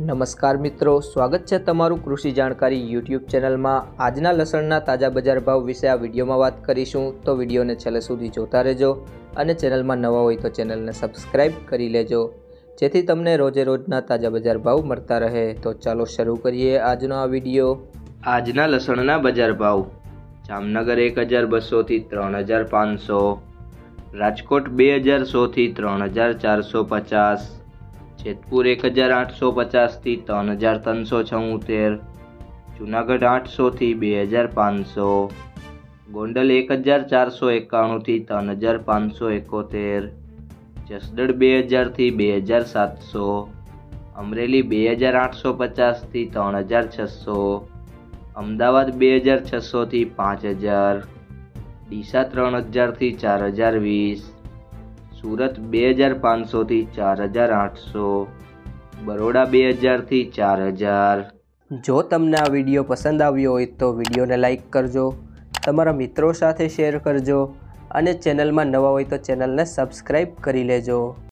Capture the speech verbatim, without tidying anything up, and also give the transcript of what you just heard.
નમસ્કાર મિત્રો, સ્વાગત છે તમારું કૃષિ જાણકારી યુટ્યુબ ચેનલમાં। આજના લસણના તાજા બજાર ભાવ વિશે આ વિડીયોમાં વાત કરીશું, તો વિડીયોને છેલ્લે સુધી જોતા રહેજો અને ચેનલમાં નવા હોય તો ચેનલને સબસ્ક્રાઈબ કરી લેજો, જેથી તમને રોજે રોજના તાજા બજાર ભાવ મળતા રહે। તો ચાલો શરૂ કરીએ આજનો આ વિડીયો। આજના લસણના બજાર ભાવ: જામનગર એક હજાર બસોથી ત્રણ હજાર પાંચસો, રાજકોટ બે હજાર સોથી ત્રણ હજાર ચારસો પચાસ, જેતપુર એક હજાર આઠસો પચાસથી ત્રણ હજાર ત્રણસો છોતેર, જૂનાગઢ આઠસોથી બે હજાર પાંચસો, ગોંડલ એક હજાર ચારસો એકાણુંથી ત્રણ હજાર પાંચસો એકોતેર, જસદણ બે હજારથી બે હજાર સાતસો, અમરેલી બે હજાર આઠસો પચાસથી ત્રણ હજાર છસો, અમદાવાદ બે હજાર છસોથી પાંચ હજાર, ડીસા ત્રણ હજારથી ચાર હજાર વીસ, સુરત બે હજાર પાંચસોથી ચાર હજાર આઠસો, બરોડા બે હજારથી ચાર હજાર। જો તમને આ વિડીયો પસંદ આવ્યો હોય તો વિડીયોને લાઈક કરજો, તમારા મિત્રો સાથે શેર કરજો અને ચેનલમાં નવા હોય તો ચેનલને સબસ્ક્રાઈબ કરી લેજો।